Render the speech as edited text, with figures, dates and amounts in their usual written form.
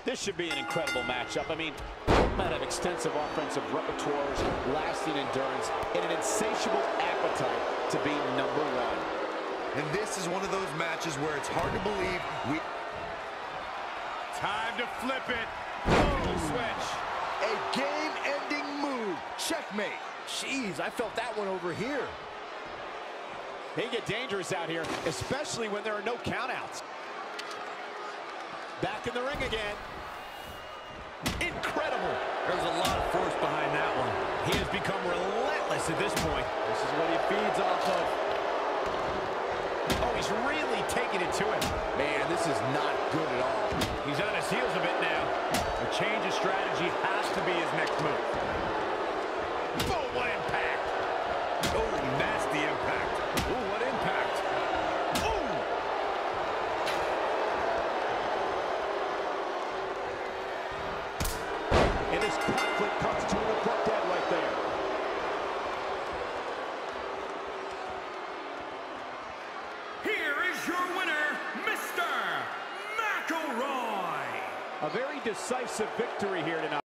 This should be an incredible matchup. I mean, both men have extensive offensive repertoires, lasting endurance, and an insatiable appetite to be number one. And this is one of those matches where it's hard to believe we... Time to flip it. Total switch. A game-ending move. Checkmate. Jeez, I felt that one over here. They get dangerous out here, especially when there are no countouts. Back in the ring again. Incredible. There's a lot of force behind that one. He has become relentless at this point. This is what he feeds off of. Oh, he's really taking it to him. Man, this is not good at all. He's on his heels a bit now. A change of strategy has to be his next move. Boom, what impact. Oh, nasty impact. Oh, what impact. Oh! And this conflict comes to an abrupt end right there. Here is your winner, Mr. McElroy. A very decisive victory here tonight.